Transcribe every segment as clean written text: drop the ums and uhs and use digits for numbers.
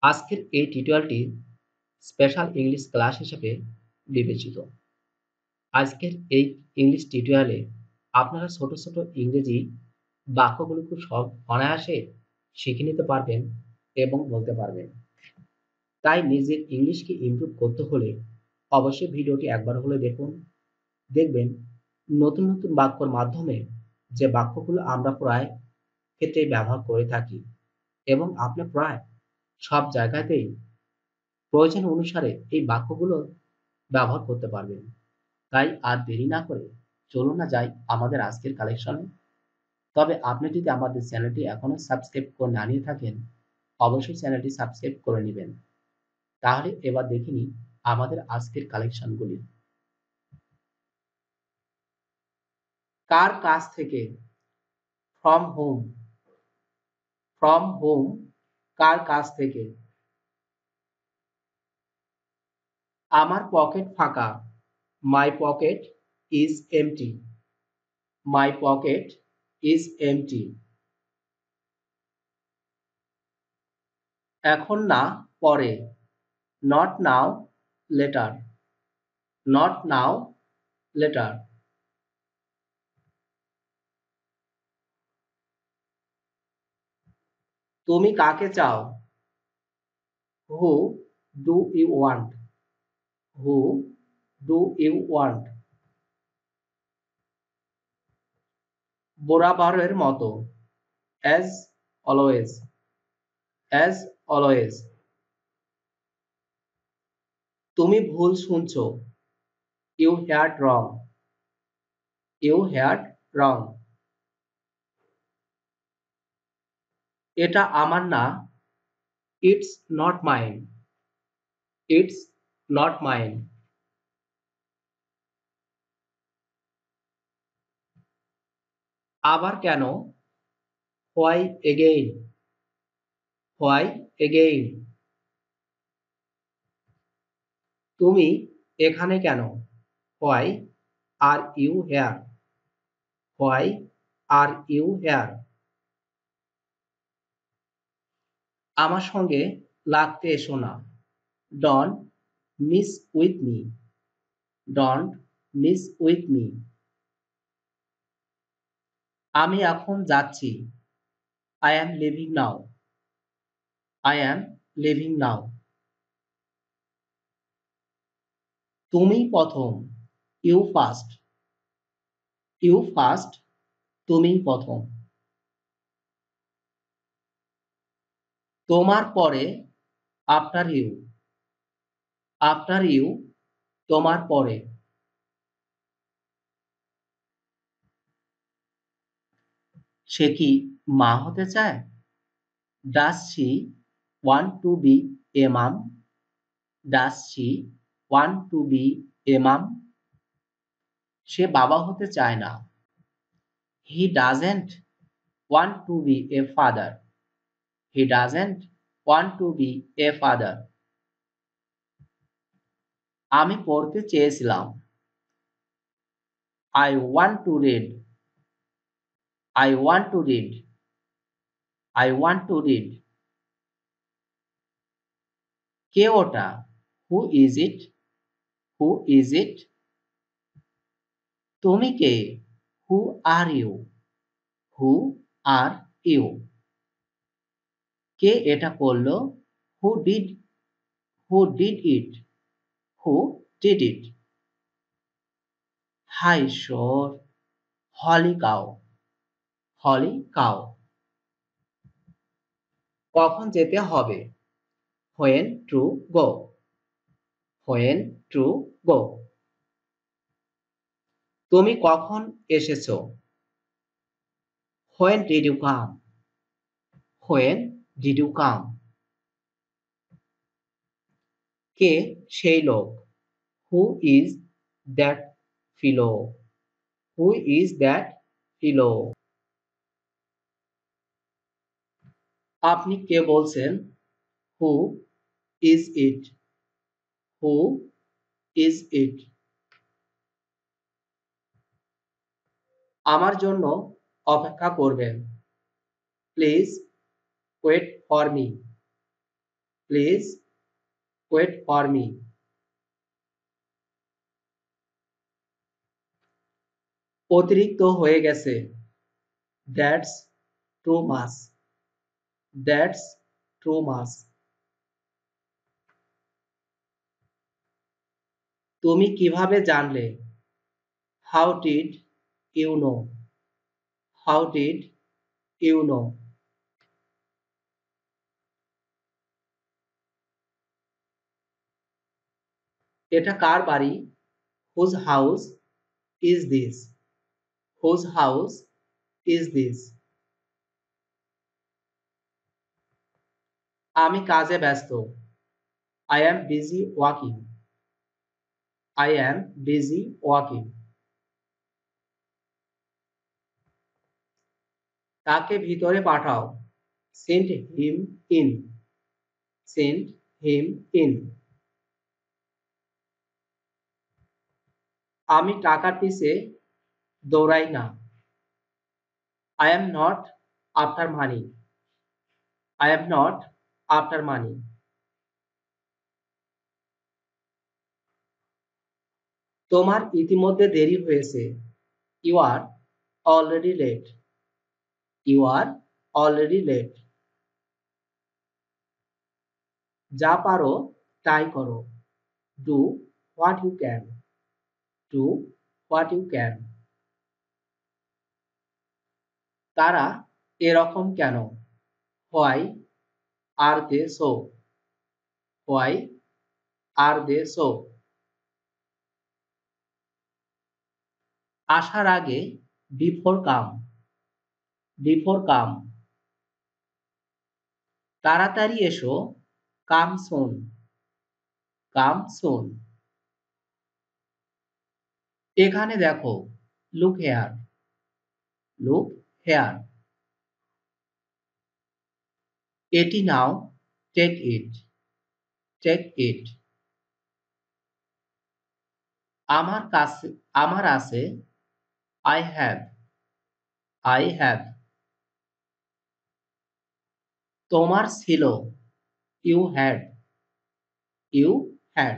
আজকের এই টিউটোরিয়ালটি স্পেশাল ইংলিশ ক্লাস হিসেবে বিবেচিত। আজকের এই ইংলিশ টিউটোরিয়ালে আপনারা ছোট ছোট ইংরেজি বাক্যগুলো খুব অনায়াসে শিখে নিতে পারবেন এবং বলতে পারবেন। তাই নিজের ইংলিশকে ইমপ্রুভ করতে হলে অবশ্যই ভিডিওটি একবার হলে দেখুন। দেখবেন নতুন নতুন বাক্যর মাধ্যমে যে বাক্যগুলো আমরা প্রায় ক্ষেত্রেই ব্যবহার করে থাকি এবং আপনি প্রায় সব জায়গাতেই প্রয়োজন অনুসারে এই বাক্যগুলো ব্যবহার করতে পারবেন। তাই আর দেরি না করে চলুন না যাই আমাদের আজকের কালেকশনে। তবে আপনি যদি আমাদের চ্যানেলটি এখনো সাবস্ক্রাইব করে না নিয়ে থাকেন, অবশ্যই চ্যানেলটি সাবস্ক্রাইব করে নেবেন। তাহলে এবার দেখে নিই আমাদের আজকের কালেকশনগুলি। কার কাছ থেকে? From home. ফ্রম হোম কার কাছ থেকে? আমার পকেট ফাঁকা। My pocket is empty. My pocket is empty. এখন না, পরে। Not now, later. Not now, later. তুমি কাকে চাও? Who do you want? Who do you want? বরাবরের মতো। As always. As always. তুমি ভুল শুনছো। You heard wrong. You heard wrong. এটা আমার না। It's not mine. It's not mine. আবার কেন? Why again? Why again? তুমি এখানে কেন? Why are you here? Why are you here? আমার সঙ্গে লাগতে এসো না। Don't miss with me. Don't miss with me. আমি এখন যাচ্ছি। I am leaving now. I am leaving now. তুমি প্রথম। You first. You first. তুমি প্রথম। তোমার পরে। After you. After you. তোমার পরে। সে কি মা হতে চায়? Does she want to be a mum? Does she want to be a mum? সে বাবা হতে চায় না। He doesn't want to be a father. He doesn't want to be a father. আমি পড়তে চেয়েছিলাম। I want to read. I want to read. I want to read. কে ওটা? Who is it? Who is it? তুমি কে? হু are you? Who are you? কে এটা করলো? Who did? Who did it? Who did it? হাই ঈশ্বর! Holy cow. Holy cow. কখন যেতে হবে? When to go. When to go. তুমি কখন এসেছো? When did you come? When did you come? কে সেই লোক? Who is that fellow? Who is that fellow? আপনি কে বলছেন? Who is it? Who is it? আমার জন্য অপেক্ষা করবেন। Please wait for me. Please wait for me. অতিরিক্ত হয়ে গেছে। That's too much. That's too much. তুমি কিভাবে জানলে? How did you know? How did you know? এটা কার বাড়ি? Whose house is this? Whose house is this? আমি কাজে ব্যস্ত। I am busy working. I am busy working. তাকে ভিতরে পাঠাও। Send him in. Send him in. আমি টাকার পিছে দৌড়াই না। I am not after money. I am not after money. তোমার ইতিমধ্যে দেরি হয়েছে। You are already late. You are already late. যা পারো তাই করো। Do what you can. Do what you can. তারা এরকম কেন? Why are they so? Why are they so? আসার আগে বিফোর কাম। বিফোর কাম। তাড়াতাড়ি এসো। কাম সুন। কাম সুন। এখানে দেখো। Look here. Look here. এটি নাও। Take it. Take it. আমার কাছে আমার আছে। I have. I have. তোমার ছিল। You had. You had.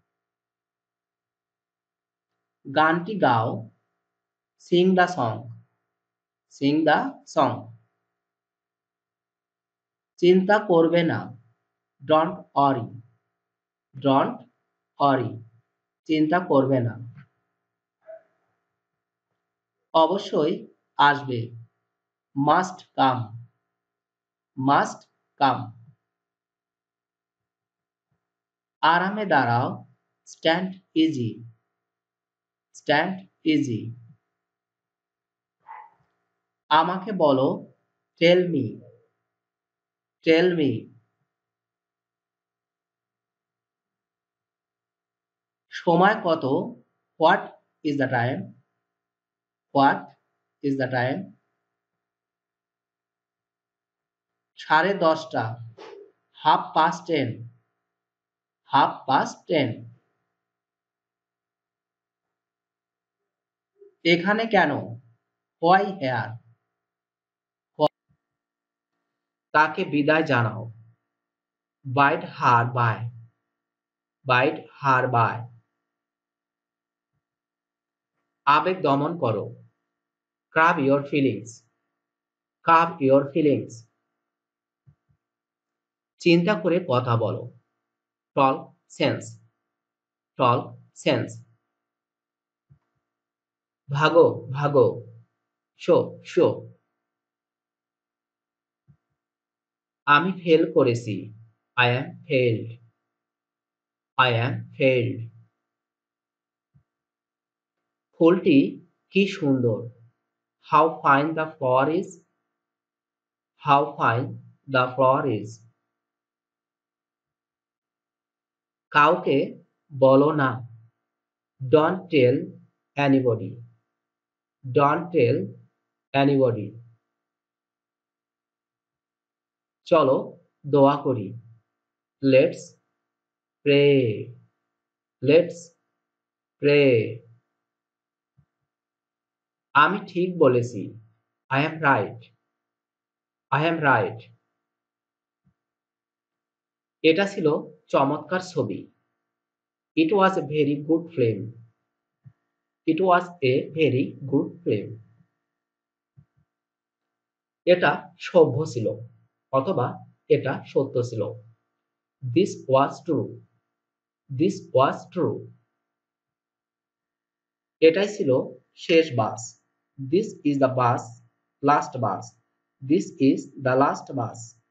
গানটি গাও। Sing the song. Sing the song. চিন্তা করবে না। Don't worry. Don't worry. চিন্তা করবে না। অবশ্যই আসবে। Must come. Must come. আরামে দাঁড়াও। Stand easy. Stand easy. আমাকে বলো। Tell me. Tell me. সময় কত? What is the time? What is the time? 10:30। Half past 10। Half past 10। এখানে কেন? Why hair? তাকে বিদায় জানাও। Bid her bye. Bid her bye. আবেগ দমন করো। Curb your feelings. Curb your feelings. চিন্তা করে কথা বলো। Talk sense. Talk sense. ভাগো ভাগো। Shoo shoo. আমি ফেল করেছি। I am failed. I am failed. ফুলটি কি সুন্দর। How fine the flower is. How fine the flower is. কাউকে বলো না। Don't tell anybody. Don't tell anybody. চলো দোয়া করি। Let's pray. Let's pray. আমি ঠিক বলেছি। I am right. I am right. এটা ছিল চমৎকার ছবি। It was a very good film. It was a very good film. এটা সভ্য ছিল অথবা এটা সত্য ছিল। This was true. This was true. এটাই ছিল শেষ bus. This is the bus, last bus. This is the last bus.